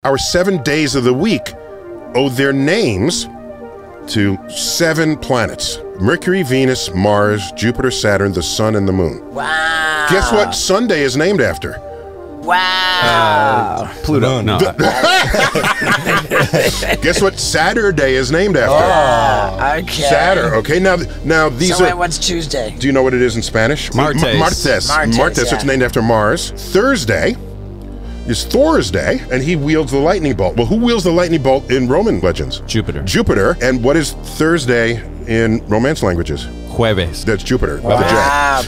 Our 7 days of the week owe their names to 7 planets: Mercury, Venus, Mars, Jupiter, Saturn, the Sun, and the Moon. Wow. Guess what Sunday is named after? Wow. Pluto. No. Guess what Saturday is named after? Oh, okay. Saturn. Okay, now these so are. what's Tuesday? Do you know what it is in Spanish? Martes. Martes. Yeah. It's named after Mars. Thursday is Thor's day, and he wields the lightning bolt. Well, who wields the lightning bolt in Roman legends? Jupiter. Jupiter. And what is Thursday in Romance languages? Jueves. That's Jupiter. Wow.